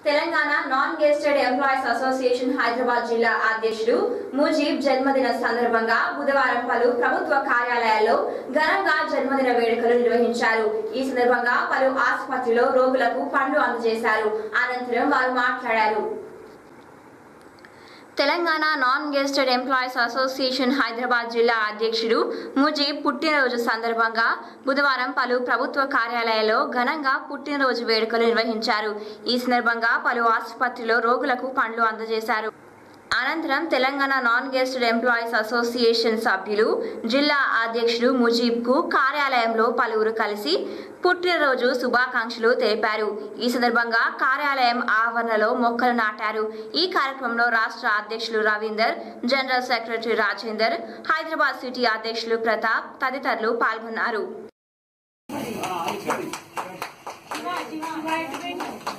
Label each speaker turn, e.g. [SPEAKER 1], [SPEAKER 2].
[SPEAKER 1] Telangana non gazetted employees association Hyderabad జిల్లా అధ్యక్షుడు ముజీబ్ జన్మదిన సందర్భంగా బుధవారం పలు ప్రభుత్వ కార్యాలయాల్లో ఘనంగా జన్మదిన వేడుకలు నిర్వహించారు. ఈ సందర్భంగా పలు ఆసుపత్రిలో రోగులకు పండ్లు అందజేశారు. అనంతరం వారు మాట్లాడారు. Telangana non gazetted employees association Hyderabad జిల్లా అధ్యక్షుడు ముజీబ్ పుట్టినరోజు సందర్భంగా బుధవారం పలు ప్రభుత్వ కార్యాలయాల్లో ఘనంగా పుట్టినరోజు వేడుకలు నిర్వహించారు. ఈ సందర్భంగా పలు ఆసుపత్రిలో రోగులకు పండ్లు అందజేశారు. అనంతరం Telangana non gazetted employees association సభ్యులు జిల్లా అధ్యక్షుడు ముజీబ్కు కార్యాలయంలో పలువురు కలిసి పుట్టినరోజు శుభాకాంక్షలు తెలిపారు. ఈ సందర్భంగా కార్యాలయం ఆవరణలో మొక్కలు నాటారు. ఈ కార్యక్రమంలో రాష్ట్ర అధ్యక్షులు Ravinder, general secretary Rajender, Hyderabad city అధ్యక్షులు ప్రతాప్ తదితరులు పాల్గొన్నారు.